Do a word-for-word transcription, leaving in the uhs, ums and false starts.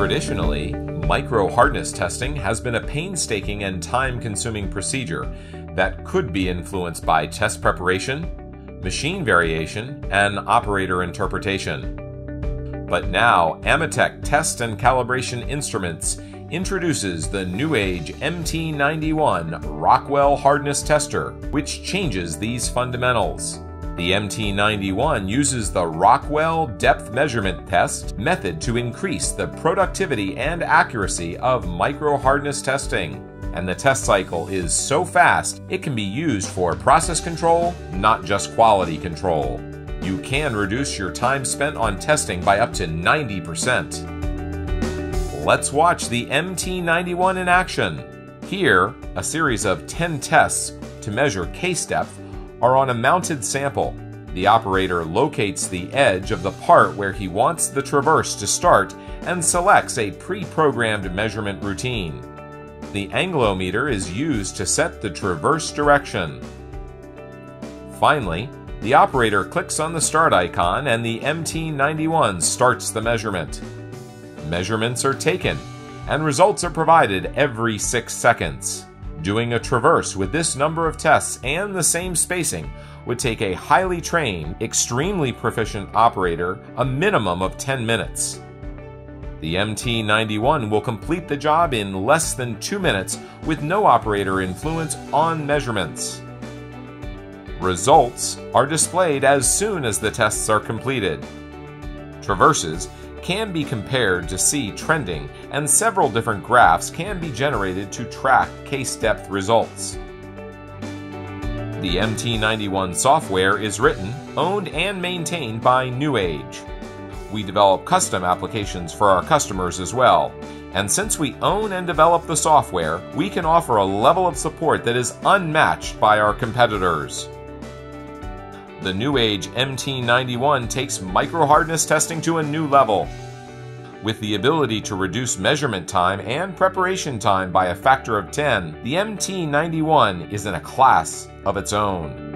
Traditionally, micro-hardness testing has been a painstaking and time-consuming procedure that could be influenced by test preparation, machine variation, and operator interpretation. But now, AMETEK Test and Calibration Instruments introduces the new age M T ninety-one Rockwell Hardness Tester, which changes these fundamentals. The M T ninety-one uses the Rockwell Depth Measurement Test method to increase the productivity and accuracy of micro-hardness testing. And the test cycle is so fast, it can be used for process control, not just quality control. You can reduce your time spent on testing by up to ninety percent. Let's watch the M T ninety-one in action. Here, a series of ten tests to measure case depth are on a mounted sample. The operator locates the edge of the part where he wants the traverse to start and selects a pre-programmed measurement routine. The anglometer is used to set the traverse direction. Finally, the operator clicks on the start icon and the M T ninety-one starts the measurement. Measurements are taken, and results are provided every six seconds. Doing a traverse with this number of tests and the same spacing would take a highly trained, extremely proficient operator a minimum of ten minutes. The M T ninety-one will complete the job in less than two minutes with no operator influence on measurements. Results are displayed as soon as the tests are completed. Traverses can be compared to see trending, and several different graphs can be generated to track case depth results. The M T ninety-one software is written, owned, and maintained by New Age. We develop custom applications for our customers as well, and since we own and develop the software, we can offer a level of support that is unmatched by our competitors. The New Age M T ninety-one takes micro-hardness testing to a new level. With the ability to reduce measurement time and preparation time by a factor of ten, the M T ninety-one is in a class of its own.